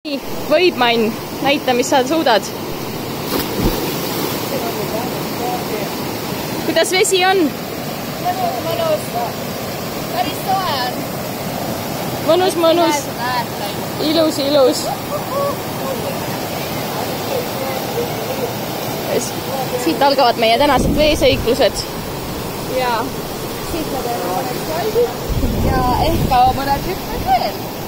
Võib, Mann, näita, mis sa suudad. Kuidas vesi on? Mõnus. Päris soe on. Mõnus. Ilus. Siit algavad meie tänased veeseiklused. Ja siit me teeme mõned saldid ja ehk ka mõned hüpped veel.